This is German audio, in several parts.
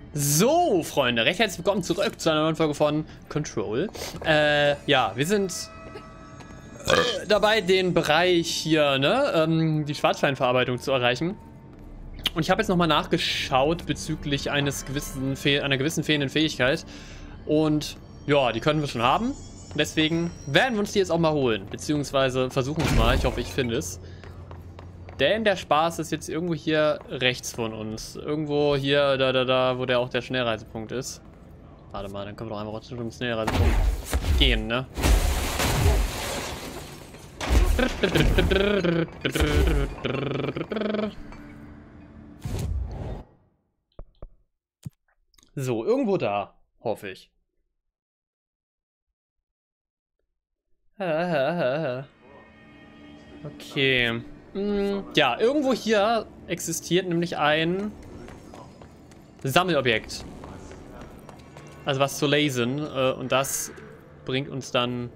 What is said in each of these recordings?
So, Freunde, recht herzlich willkommen zurück zu einer neuen Folge von Control. Ja, wir sind dabei, den Bereich hier, ne, die Schwarzsteinverarbeitung zu erreichen. Und ich habe jetzt nochmal nachgeschaut bezüglich einer gewissen fehlenden Fähigkeit. Und ja, die können wir schon haben. Deswegen werden wir uns die jetzt auch mal holen. Beziehungsweise versuchen es mal. Ich hoffe, ich finde es. Denn der Spaß ist jetzt irgendwo hier rechts von uns. Irgendwo hier, da, wo der auch der Schnellreisepunkt ist. Warte mal, dann können wir doch einfach zum Schnellreisepunkt gehen, ne? So, irgendwo da, hoffe ich. Okay. Ja, irgendwo hier existiert nämlich ein Sammelobjekt. Also was zu lasern. Und das bringt uns dann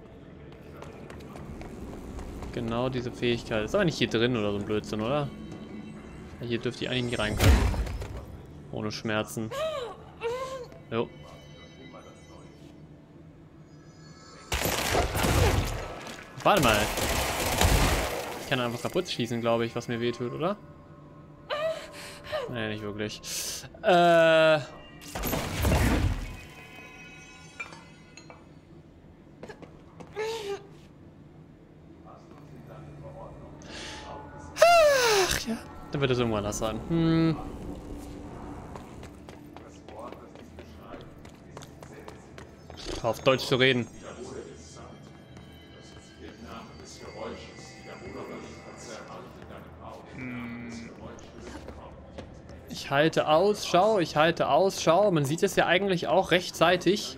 genau diese Fähigkeit. Ist aber nicht hier drin oder so ein Blödsinn, oder? Hier dürfte ich eigentlich nicht rein können. Ohne Schmerzen. Jo. Warte mal. Ich kann einfach kaputt schießen, glaube ich, was mir wehtut, oder? Nee, nicht wirklich. Ach ja. Dann wird es irgendwo anders sein. Auf Deutsch zu reden. Ich halte Ausschau. Man sieht es ja eigentlich auch rechtzeitig.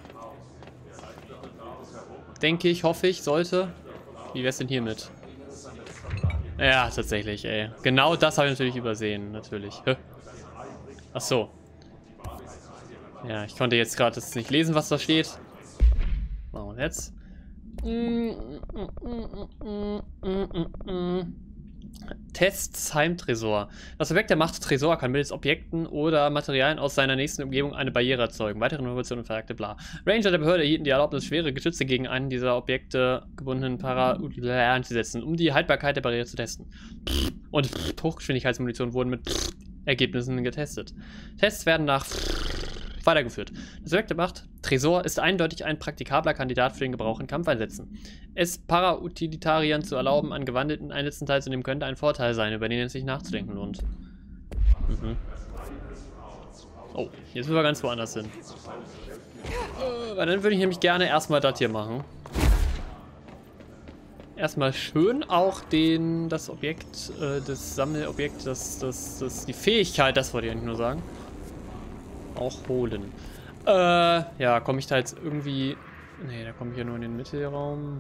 Denke ich, hoffe ich, sollte. Wie wär's denn hiermit? Ja, tatsächlich, ey. Genau das habe ich natürlich übersehen, natürlich. Ach so. Ja, ich konnte jetzt gerade nicht lesen, was da steht. Machen wir jetzt. Tests Heimtresor. Das Objekt der Macht Tresor kann mittels Objekten oder Materialien aus seiner nächsten Umgebung eine Barriere erzeugen. Weitere Informationen und Verjagte, bla. Ranger der Behörde erhielten die Erlaubnis, schwere Geschütze gegen einen dieser Objekte gebundenen einzusetzen, um die Haltbarkeit der Barriere zu testen. Und Hochgeschwindigkeitsmunition wurden mit Ergebnissen getestet. Tests werden nach weitergeführt. Das Objekt der Macht Tresor ist eindeutig ein praktikabler Kandidat für den Gebrauch in Kampfeinsätzen. Es Para-Utilitariern zu erlauben, an gewandelten Einsätzen teilzunehmen, könnte ein Vorteil sein, über den es sich nachzudenken lohnt. Oh, jetzt müssen wir ganz woanders hin. Dann würde ich nämlich gerne erstmal das hier machen. Erstmal schön auch das Objekt, das Sammelobjekt, die Fähigkeit, das wollte ich eigentlich nur sagen, auch holen. Ja, komme ich da jetzt irgendwie... Nee, da komme ich ja nur in den Mittelraum.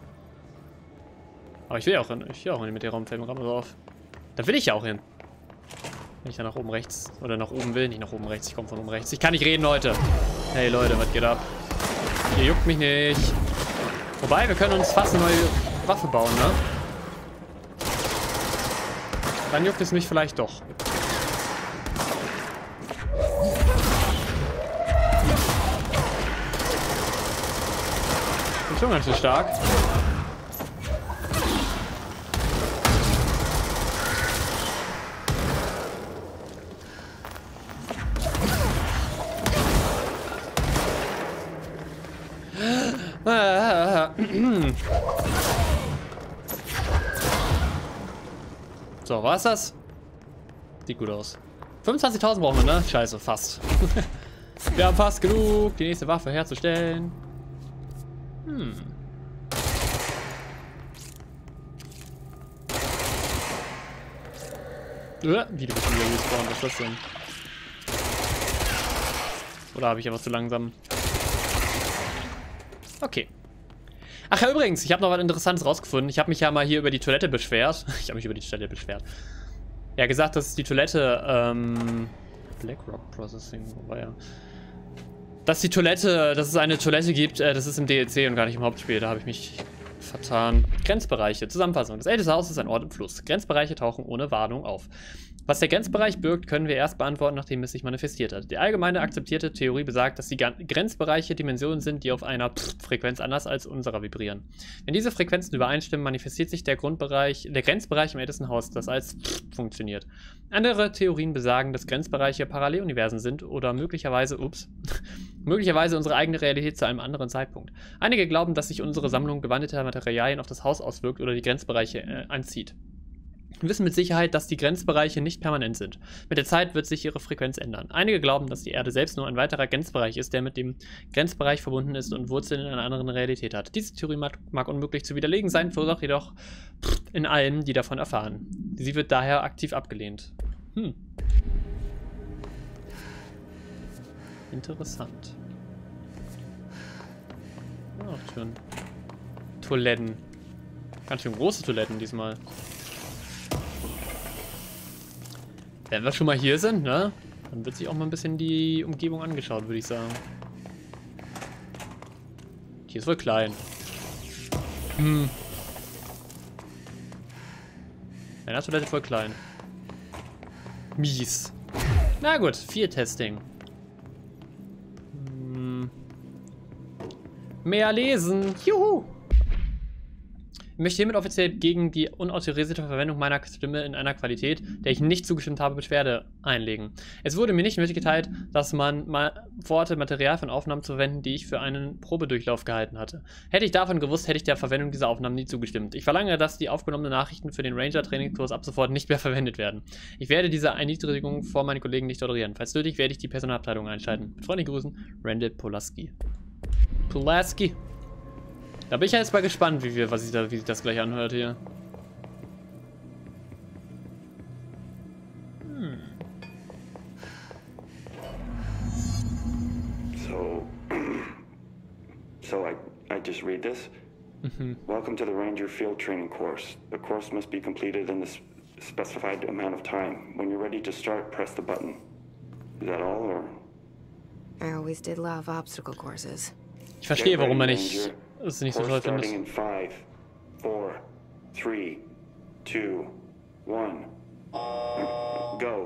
Aber ich will ja auch in den Mittelraum, fällt mir gerade mal so auf. Da will ich ja auch hin. Wenn ich da nach oben rechts, oder nach oben will, nicht nach oben rechts, ich komme von oben rechts. Ich kann nicht reden, Leute. Hey Leute, was geht ab? Ihr juckt mich nicht. Wobei, wir können uns fast eine neue Waffe bauen, ne? Dann juckt es mich vielleicht doch. Schon ganz schön stark. So, war's das? Sieht gut aus. 25.000 brauchen wir, ne? Scheiße, fast. Wir haben fast genug, die nächste Waffe herzustellen. Wie du bist wieder gespawnt, was ist das denn? Oder habe ich einfach zu langsam? Okay. Ach ja, übrigens, ich habe noch was Interessantes rausgefunden. Ich habe mich ja mal hier über die Toilette beschwert. Ja, gesagt, dass die Toilette, Blackrock Processing, wobei ja. Dass es eine Toilette gibt, das ist im DLC und gar nicht im Hauptspiel, da habe ich mich vertan. Grenzbereiche, Zusammenfassung. Das älteste Haus ist ein Ort im Fluss. Grenzbereiche tauchen ohne Warnung auf. Was der Grenzbereich birgt, können wir erst beantworten, nachdem es sich manifestiert hat. Die allgemeine akzeptierte Theorie besagt, dass die Grenzbereiche Dimensionen sind, die auf einer Frequenz anders als unserer vibrieren. Wenn diese Frequenzen übereinstimmen, manifestiert sich der Grenzbereich im ältesten Haus, das als funktioniert. Andere Theorien besagen, dass Grenzbereiche Paralleluniversen sind oder möglicherweise unsere eigene Realität zu einem anderen Zeitpunkt. Einige glauben, dass sich unsere Sammlung gewandelter Materialien auf das Haus auswirkt oder die Grenzbereiche anzieht. Wir wissen mit Sicherheit, dass die Grenzbereiche nicht permanent sind. Mit der Zeit wird sich ihre Frequenz ändern. Einige glauben, dass die Erde selbst nur ein weiterer Grenzbereich ist, der mit dem Grenzbereich verbunden ist und Wurzeln in einer anderen Realität hat. Diese Theorie mag unmöglich zu widerlegen sein, verursacht jedoch in allen, die davon erfahren. Sie wird daher aktiv abgelehnt. Interessant. Ach, schön. Toiletten. Ganz schön große Toiletten diesmal. Wenn wir schon mal hier sind, ne? Dann wird sich auch mal ein bisschen die Umgebung angeschaut, würde ich sagen. Hier ist wohl klein. Meine Toilette voll klein. Mies. Na gut, 4 Testing. Mehr lesen. Juhu! Ich möchte hiermit offiziell gegen die unautorisierte Verwendung meiner Stimme in einer Qualität, der ich nicht zugestimmt habe, Beschwerde einlegen. Es wurde mir nicht mitgeteilt, dass man vorhatte, Material von Aufnahmen zu verwenden, die ich für einen Probedurchlauf gehalten hatte. Hätte ich davon gewusst, hätte ich der Verwendung dieser Aufnahmen nie zugestimmt. Ich verlange, dass die aufgenommenen Nachrichten für den Ranger-Trainingskurs ab sofort nicht mehr verwendet werden. Ich werde diese Erniedrigung vor meinen Kollegen nicht tolerieren. Falls nötig, werde ich die Personalabteilung einschalten. Mit freundlichen Grüßen, Randall Pulaski. Da bin ich ja jetzt mal gespannt, wie sich das gleich anhört hier. So I just read this. Welcome to the Ranger Field Training Course. The course must be completed in the specified amount of time. When you're ready to start, press the button. Is that all, or? I always did love obstacle courses. Ich verstehe, warum man es nicht so toll findet. In 5, 4, 3, 2, 1. Go.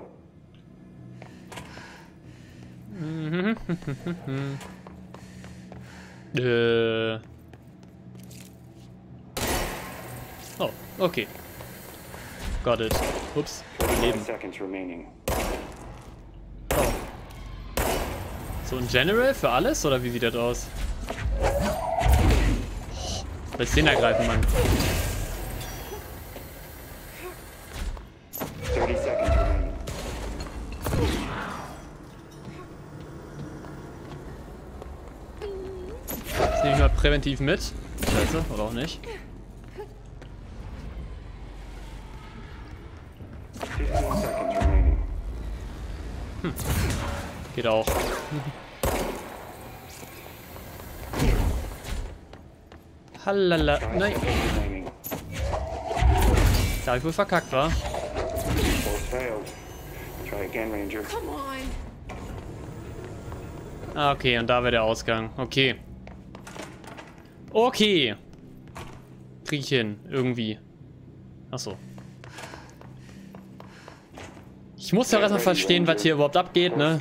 Oh, okay. Got it. Ups. Leben. Oh. So ein General für alles, oder wie sieht das aus? Willst du den ergreifen, Mann? 30 seconds remaining. Das nehme ich mal präventiv mit. Scheiße, oder auch nicht. 15 seconds remaining. Geht auch. Halala. Nein. Da hab ich wohl verkackt, wa? Ah, okay, und da wäre der Ausgang. Okay. Okay. Krieg ich hin, irgendwie. Achso. Ich muss ja erstmal verstehen, was hier überhaupt abgeht, ne?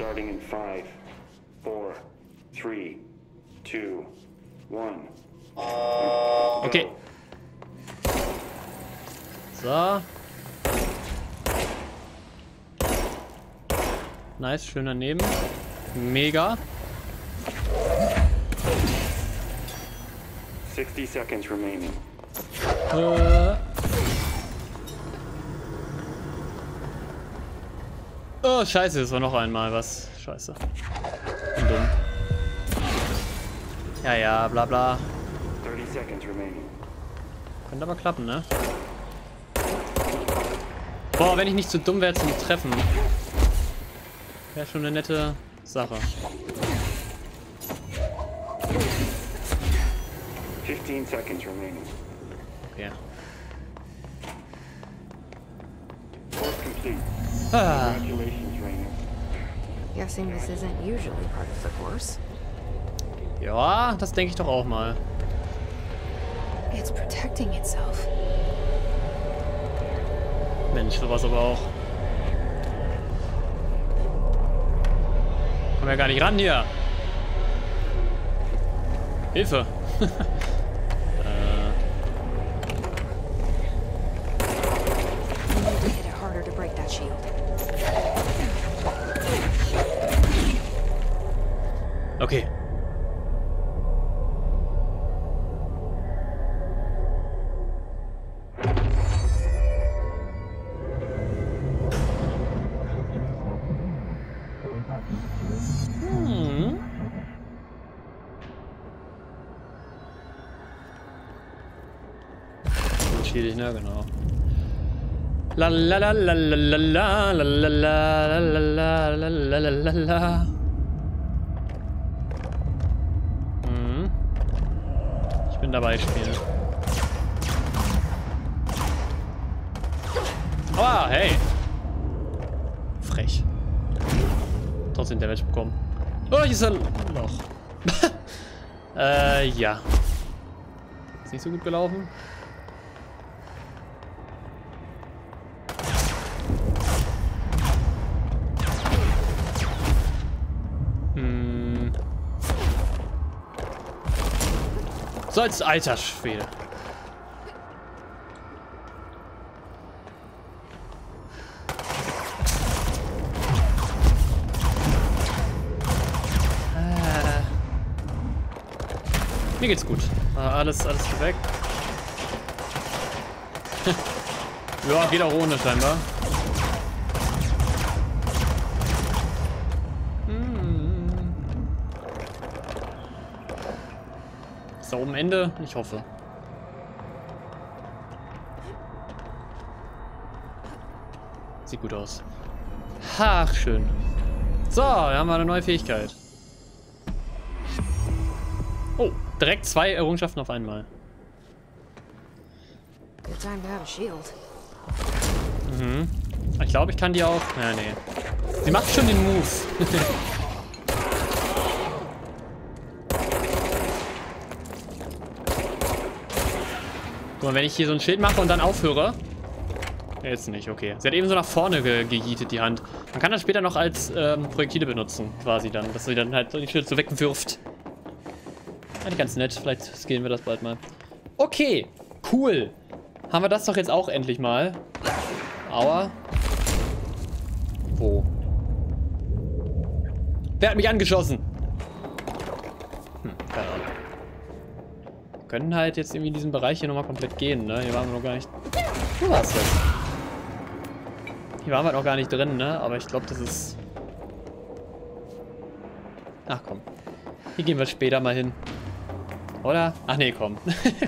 Okay. So. Nice, schön daneben. Mega. 60 seconds remaining. Oh, scheiße, das war noch einmal was. Scheiße. Bin dumm. Ja, ja, bla bla. 30 seconds remaining. Könnte aber klappen, ne? Boah, wenn ich nicht zu dumm wäre zum Treffen. Wäre schon eine nette Sache. 15 seconds remaining. Okay. Course complete. Ah. Congratulations, Rainer. Guessing this isn't usually part of the course. Ja, das denke ich doch auch mal. It's protecting itself. Mensch, sowas aber auch. Komm ja gar nicht ran hier. Hilfe. Okay. Schwierig, ne? Genau. La la la la la la la la la la la la la la. Ich bin dabei spielen. Oh, hey. Frech. Trotzdem Damage bekommen. Oh, hier ist ein Loch. Ja. Ist nicht so gut gelaufen. So als alter Schwede. Mir geht's gut. Alles weg. Ja, geht auch ohne scheinbar. Ist da oben Ende? Ich hoffe. Sieht gut aus. Ach, schön. So, da haben wir eine neue Fähigkeit. Oh, direkt 2 Errungenschaften auf einmal. Mhm. Ich glaube, ich kann die auch... Ja, nee. Sie macht schon den Move. Guck mal, wenn ich hier so ein Schild mache und dann aufhöre... Jetzt nicht, okay. Sie hat eben so nach vorne gejietet, die Hand. Man kann das später noch als Projektile benutzen, quasi dann. Dass sie dann halt so die Schilde so wegwirft. Eigentlich ganz nett. Vielleicht skillen wir das bald mal. Okay, cool. Haben wir das doch jetzt auch endlich mal. Aua. Wo? Wer hat mich angeschossen? Keine Ahnung. Wir können halt jetzt irgendwie in diesem Bereich hier nochmal komplett gehen, ne? Hier waren wir noch gar nicht... Wo war's das? Hier waren wir noch gar nicht drin, ne? Aber ich glaube, das ist... Ach komm. Hier gehen wir später mal hin. Oder? Ach nee, komm.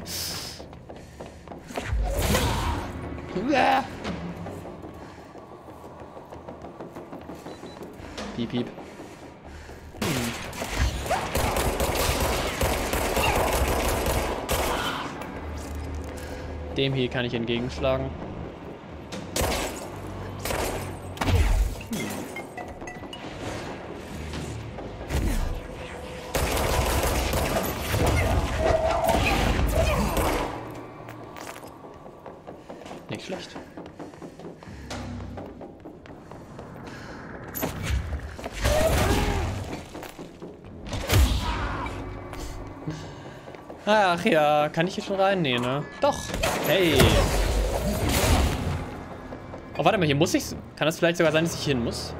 Piep, piep. Dem hier kann ich entgegenschlagen. Nicht schlecht. Ach ja, kann ich hier schon rein? Nee, ne? Doch. Hey. Oh, warte mal, hier muss ich... Kann das vielleicht sogar sein, dass ich hier hin muss?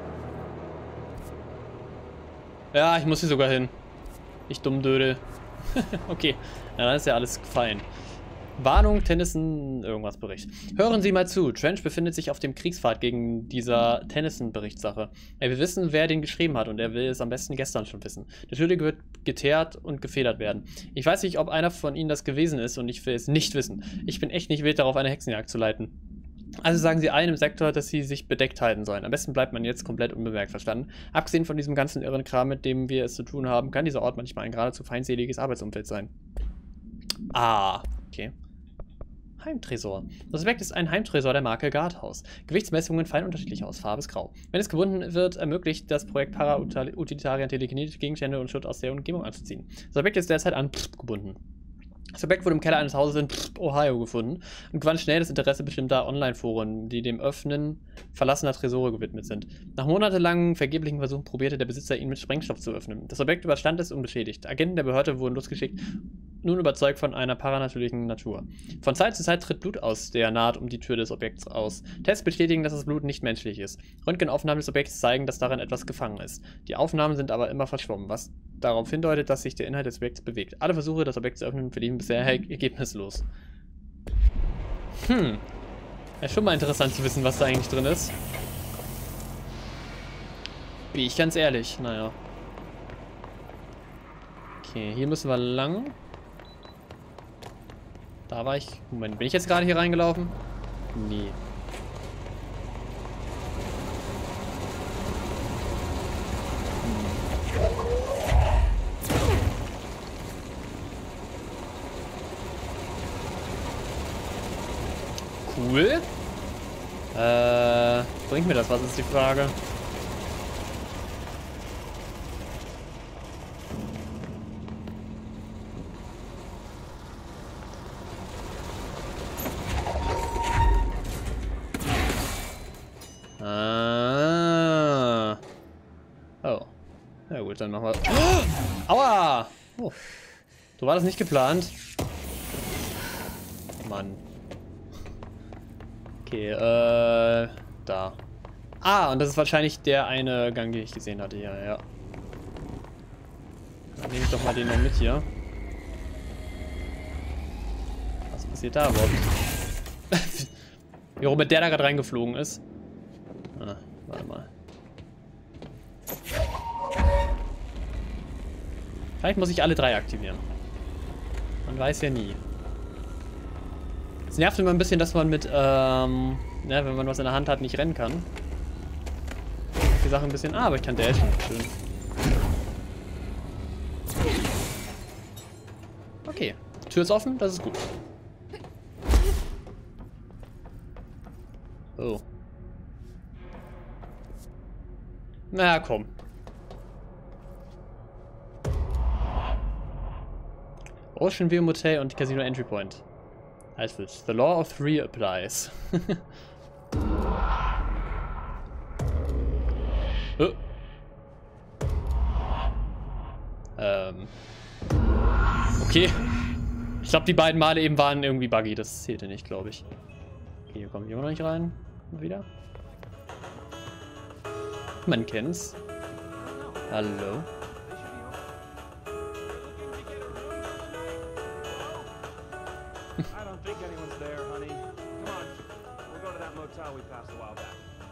Ja, ich muss hier sogar hin. Ich Dummdödel. Okay, na, dann ist ja alles fein. Warnung, Tennyson, irgendwas Bericht. Hören Sie mal zu, Trench befindet sich auf dem Kriegspfad gegen dieser Tennyson-Berichtssache. Er will wissen, wer den geschrieben hat und er will es am besten gestern schon wissen. Der Schuldige wird geteert und gefedert werden. Ich weiß nicht, ob einer von Ihnen das gewesen ist und ich will es nicht wissen. Ich bin echt nicht wild darauf, eine Hexenjagd zu leiten. Also sagen Sie allen im Sektor, dass sie sich bedeckt halten sollen. Am besten bleibt man jetzt komplett unbemerkt, verstanden? Abgesehen von diesem ganzen irren Kram, mit dem wir es zu tun haben, kann dieser Ort manchmal ein geradezu feindseliges Arbeitsumfeld sein. Ah, okay. Heimtresor. Das Objekt ist ein Heimtresor der Marke Guardhouse. Gewichtsmessungen fallen unterschiedlich aus. Farbe ist grau. Wenn es gebunden wird, ermöglicht das Projekt Para-Utilitarian telekinetische Gegenstände und Schutt aus der Umgebung anzuziehen. Das Objekt ist derzeit an gebunden. Das Objekt wurde im Keller eines Hauses in Ohio gefunden und gewann schnell das Interesse bestimmter Online-Foren, die dem Öffnen verlassener Tresore gewidmet sind. Nach monatelangen vergeblichen Versuchen probierte der Besitzer, ihn mit Sprengstoff zu öffnen. Das Objekt überstand es unbeschädigt. Agenten der Behörde wurden losgeschickt, nun überzeugt von einer paranatürlichen Natur. Von Zeit zu Zeit tritt Blut aus der Naht um die Tür des Objekts aus. Tests bestätigen, dass das Blut nicht menschlich ist. Röntgenaufnahmen des Objekts zeigen, dass darin etwas gefangen ist. Die Aufnahmen sind aber immer verschwommen, was darauf hindeutet, dass sich der Inhalt des Objekts bewegt. Alle Versuche, das Objekt zu öffnen, verliefen bisher ergebnislos. Ja, ist schon mal interessant zu wissen, was da eigentlich drin ist. Bin ich ganz ehrlich, naja. Okay, hier müssen wir lang. Da war ich... Moment, bin ich jetzt gerade hier reingelaufen? Nee. Cool. Bringt mir das was, ist die Frage. Oh. Ja gut, dann machen wir... Oh! Aua! Oh. So war das nicht geplant. Mann. Okay, da. Ah, und das ist wahrscheinlich der eine Gang, den ich gesehen hatte hier, ja. Dann nehme ich doch mal den noch mit hier. Was passiert da überhaupt? Wie rum mit der da gerade reingeflogen ist. Ah, warte mal. Vielleicht muss ich alle drei aktivieren. Man weiß ja nie. Es nervt immer ein bisschen, dass man mit, ne, wenn man was in der Hand hat, nicht rennen kann. Die Sache ein bisschen, aber ich kann dashen. Schön. Okay, Tür ist offen, das ist gut. Oh. Na komm. Ocean View Motel und Casino Entry Point. Also, the law of three applies. Oh. Okay. Ich glaube, die beiden Male eben waren irgendwie buggy. Das zählte nicht, glaube ich. Okay, hier kommen wir noch nicht rein. Mal wieder. Man kennt's. Hallo. I don't think anyone's there, honey. Come on. We'll go to that motel we passed a while back.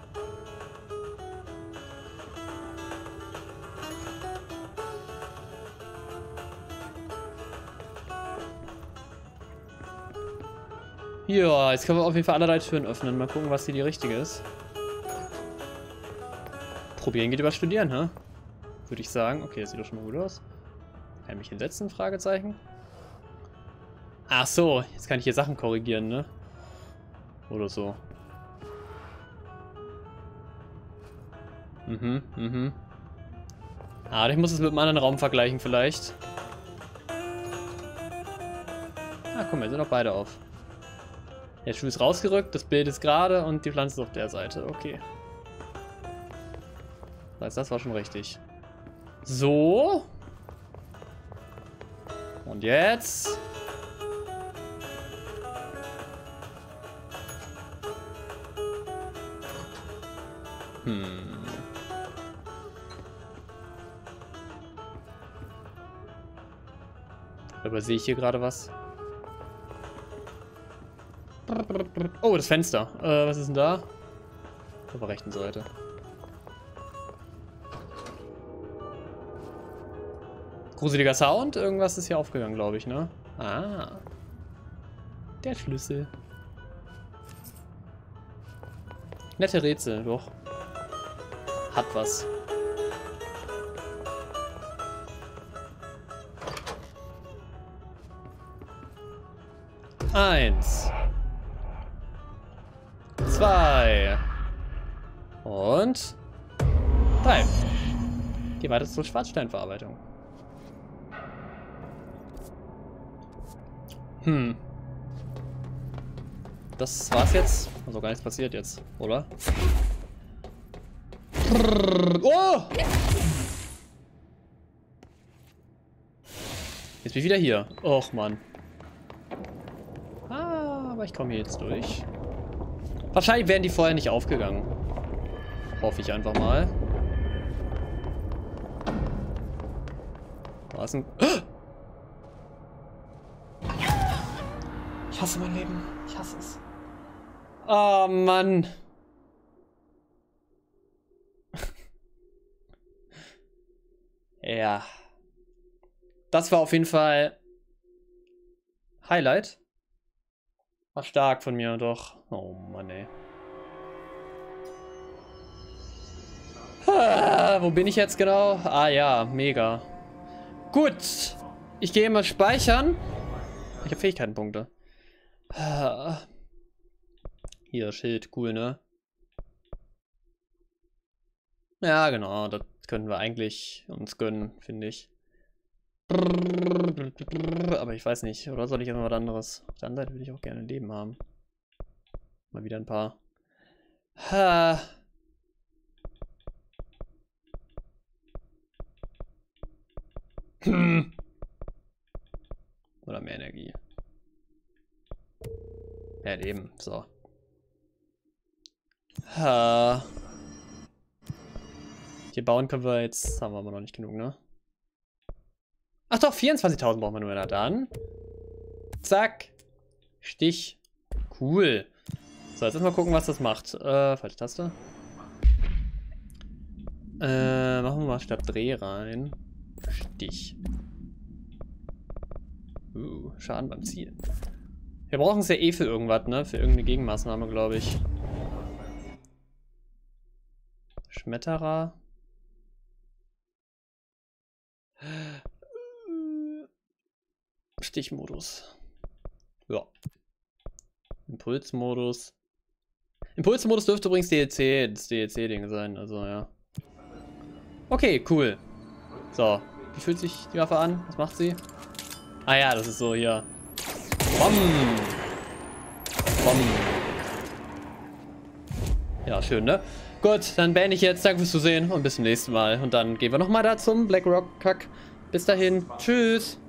Ja, jetzt können wir auf jeden Fall alle drei Türen öffnen. Mal gucken, was hier die richtige ist. Probieren geht über Studieren, hä? Würde ich sagen. Okay, das sieht doch schon mal gut aus. Kann ich mich hinsetzen? Fragezeichen. Ach so, jetzt kann ich hier Sachen korrigieren, ne? Oder so. Ah, ich muss es mit einem anderen Raum vergleichen vielleicht. Ah, guck mal, jetzt sind noch beide auf. Der Schuh ist rausgerückt, das Bild ist gerade und die Pflanze ist auf der Seite. Okay. Das heißt, das war schon richtig. So. Und jetzt... Aber sehe ich hier gerade was? Oh, das Fenster. Was ist denn da? Auf der rechten Seite. Gruseliger Sound. Irgendwas ist hier aufgegangen, glaube ich, ne? Ah. Der Schlüssel. Nette Rätsel, doch. Hat was. Eins. 2. Und 3. Geh weiter zur Schwarzsteinverarbeitung. Das war's jetzt. Also gar nichts passiert jetzt, oder? Oh! Jetzt bin ich wieder hier. Och, Mann. Ah, aber ich komme hier jetzt durch. Wahrscheinlich wären die vorher nicht aufgegangen. Hoffe ich einfach mal. Was ein... Ich hasse mein Leben. Ich hasse es. Oh, Mann. Ja. Das war auf jeden Fall Highlight. War stark von mir, doch. Oh Mann, ey. Wo bin ich jetzt genau? Ah ja, mega. Gut. Ich gehe mal speichern. Ich habe Fähigkeitenpunkte. Hier, Schild, cool, ne? Ja, genau, das können wir eigentlich uns gönnen, finde ich. Aber ich weiß nicht, oder soll ich immer was anderes? Auf der anderen Seite würde ich auch gerne ein Leben haben. Mal wieder ein paar. Oder mehr Energie. Ja, Leben, so. Hier bauen können wir jetzt, haben wir aber noch nicht genug, ne? Ach doch, 24.000 brauchen wir nur, na dann. Zack. Stich. Cool. So, jetzt erstmal gucken, was das macht. Falsche Taste. Machen wir mal statt Dreh rein. Stich. Schaden beim Zielen. Wir brauchen es ja eh für irgendwas, ne? Für irgendeine Gegenmaßnahme, glaube ich. Schmetterer. Stichmodus. Ja. Impulsmodus. Impulsmodus dürfte übrigens das DLC-Ding sein, also ja. Okay, cool. So, wie fühlt sich die Waffe an? Was macht sie? Ah ja, das ist so hier. Bom! Bom! Ja, schön, ne? Gut, dann beende ich jetzt. Danke fürs Zusehen und bis zum nächsten Mal. Und dann gehen wir nochmal da zum Black Rock Kack. Bis dahin. Tschüss!